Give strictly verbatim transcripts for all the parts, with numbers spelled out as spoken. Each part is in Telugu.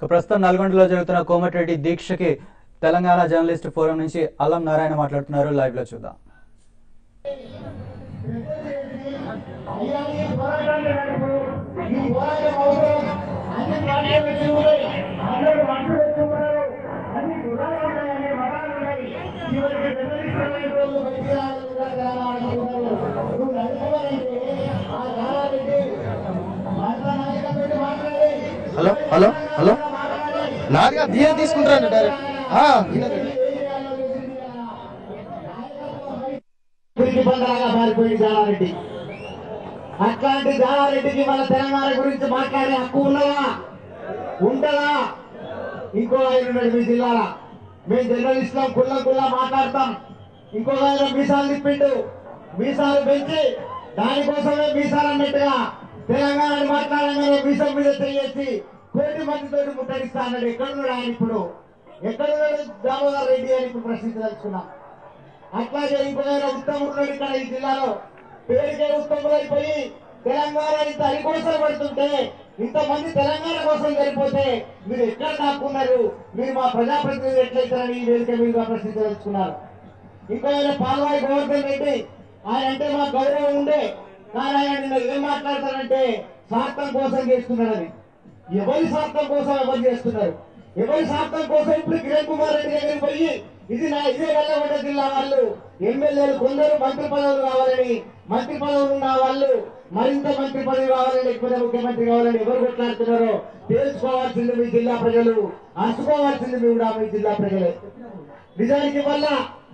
ప్రస్తుతం నల్గొండలో జరుగుతున్న komatireddy దీక్షకి తెలంగాణ జర్నలిస్ట్ ఫోరం నుంచి అల్లం నారాయణ మాట్లాడుతున్నారు. లైవ్ లో చూద్దాం. హలో హలో హలో నాదిగా దీని తీసుకుంటారండి డైరెక్ట్ మారిపోయింది జానారెడ్డి. అట్లాంటి జానారెడ్డికి మన తెలంగాణ గురించి మాట్లాడే హక్కు ఉన్నదా ఉంటదా? ఇంకో ఆయన ఉన్నాడు మీ జిల్లాలో, మేము జర్నలిస్టులం కుళ్ళ కుళ్ళ మాట్లాడతాం. ఇంకొక ఆయన మీసాలు తిప్పిండు, మీసాలు పెంచి దానికోసమే మీసాలు అన్నట్టుగా తెలంగాణ మాట్లాడంగానే మీసం మీద చేసి కోటి మందితో ముట్టడిస్తా అన్నాడు. ఎక్కడున్నాడు ఆయన ఇప్పుడు? ఎక్కడున్నాడు దామోదర్ రెడ్డి అని ఇప్పుడు ప్రశ్నించదలుచుకున్నాం. అట్లాగే ఇంకొక ఉత్తముడు ఉన్నాడు ఇక్కడ ఈ జిల్లాలో, పేరుకే ఉత్తములైపోయి తెలంగాణ ఇంత అరికోసం పడుతుంటే, ఇంతమంది తెలంగాణ కోసం చనిపోతే మీరు ఎక్కడ దాక్కున్నారు? మీరు మా ప్రజాప్రతినిధులు ఎట్లయితారని ఈ వేదిక మీద ప్రశ్నించదలుచుకున్నారు. ఇంకో ఆయన పాల్వాయి గోవర్ధన్ రెడ్డి, ఆయన అంటే మా గౌరవం ఉండే, కానీ ఆయన నిన్న ఏం మాట్లాడతారంటే స్వార్థం కోసం చేస్తున్నాడని. ఎవరి స్వార్థం కోసం ఎవరు చేస్తున్నారు? ఎవరి స్వార్థం కోసం ఇప్పుడు కిరణ్ కుమార్ రెడ్డి దగ్గరికి పోయి ఇది నా ఇదే నల్లగొండ జిల్లా వాళ్ళు ఎమ్మెల్యేలు కొందరు మంత్రి పదవులు కావాలని, మంత్రి పదవులు ఉన్న వాళ్ళు మరింత మంత్రి పదవి కావాలని, లేకపోతే ముఖ్యమంత్రి కావాలని ఎవరు కొట్లాడుతున్నారో తెలుసుకోవాల్సింది మీ జిల్లా ప్రజలు, అసుకోవాల్సింది మీ కూడా మీ జిల్లా ప్రజలే. నిజానికి వల్ల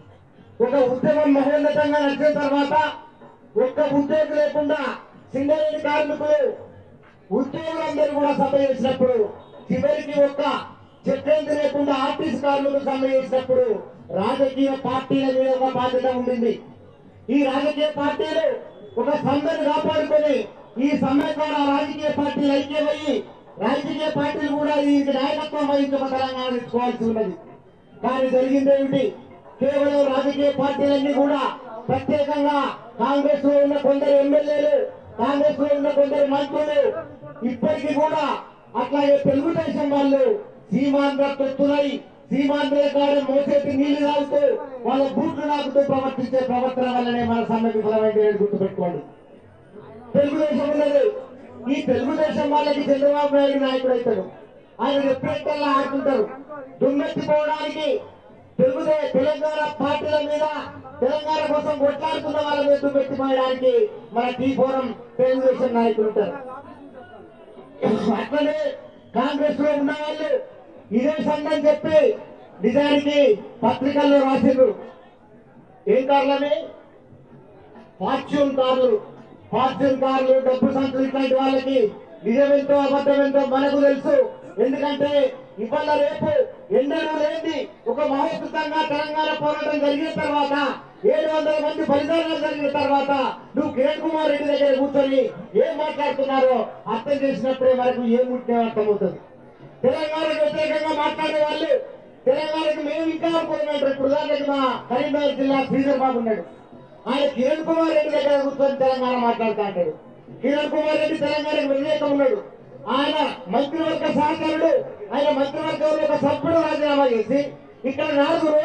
ఒక ఉద్యమం మహోన్నతంగా నడిచిన తర్వాత ఒక్క ఉద్యోగం లేకుండా సింగరేణి కార్మికులు ఉద్యోగులందరూ కూడా సమ్మె చేసినప్పుడు, చివరికి ఒక్క చెక్కేంది లేకుండా ఆర్టీసీ కార్మికులు సమ్మె చేసినప్పుడు రాజకీయ పార్టీల మీద ఒక బాధ్యత ఉండింది. ఈ రాజకీయ పార్టీలు ఒక సమ్మెను కాపాడుకొని ఈ సమ్మె ద్వారా రాజకీయ పార్టీలు ఐక్యమయ్యి రాజకీయ పార్టీలు కూడా ఈ నాయకత్వం వహించి తెలంగాణ తెచ్చుకోవాల్సి ఉన్నది. కానీ జరిగిందేమిటి? కేవలం రాజకీయ పార్టీలన్నీ కూడా ప్రత్యేకంగా కాంగ్రెస్ లో ఉన్న కొందరు ఎమ్మెల్యేలు, కాంగ్రెస్ లో ఉన్న కొందరు మంత్రులు ఇప్పటికీ కూడా అట్లాగే తెలుగుదేశం వాళ్ళు సీమాంధ్ర తొత్తులై సీమాంధ్ర కాడ మోసేటి నీళ్లు తాగుతూ వాళ్ళ బూట్లు నాకుతూ ప్రవర్తించే ప్రవర్తన వల్లనే మన సమ్మె విఫలమైంది. గుర్తుపెట్టుకోండి. తెలుగుదేశం ఉన్నది, ఈ తెలుగుదేశం వాళ్ళకి చంద్రబాబు నాయుడు నాయకుడు అవుతాడు. ఆయన చెప్పినట్టల్లా ఆడుతుంటారు. దుమ్మెత్తిపోవడానికి తెలుగుదేశం తెలంగాణ పార్టీల మీద, తెలంగాణ కోసం కొట్లాడుతున్న వాళ్ళ మీద దుమ్మెత్తిపోయడానికి మన టీ ఫోరం తెలుగుదేశం నాయకులు ఉంటారు. అట్లనే కాంగ్రెస్ లో ఉన్న వాళ్ళు ఇదే సంఘం చెప్పి నిజానికి పత్రికల్లో రాసిండ్రు. ఏం కార్లని? ఫార్చ్యూన్ కార్లు. ఫార్చ్యూన్ కార్లు, డబ్బు సంచులు, ఇట్లాంటి వాళ్ళకి నిజమెంతో అబద్ధమెంతో మనకు తెలుసు. ఎందుకంటే ఇవాళ రేపు ఎన్నడూ లేని ఒక మహోత్సవంగా తెలంగాణ పోరాటం జరిగిన తర్వాత, ఏడు వందల మంది బలిదానాలు జరిగిన తర్వాత నువ్వు కిరణ్ కుమార్ రెడ్డి దగ్గర కూర్చొని ఏం మాట్లాడుతున్నారో అర్థం చేసినప్పుడే మనకు ఏం ముట్టినా అర్థమవుతుంది. తెలంగాణకు వ్యతిరేకంగా మాట్లాడే వాళ్ళు తెలంగాణకు మేము ఇంకా అనుకోమంటారు. ఇప్పుడు ఉదాహరణకి మా కరీంనగర్ జిల్లా శ్రీధర్ బాబు ఉన్నాడు, ఆయన కిరణ్ కుమార్ రెడ్డి దగ్గర కూర్చొని తెలంగాణ మాట్లాడుతూ అంటాడు. కిరణ్ కుమార్ రెడ్డి తెలంగాణకు వ్యతిరేకం ఉన్నాడు. ఆయన మంత్రివర్గ సహకారుడు, ఆయన మంత్రివర్గంలో ఒక సభ్యుడు రాజీనామా చేసి ఇక్కడ నాలుగు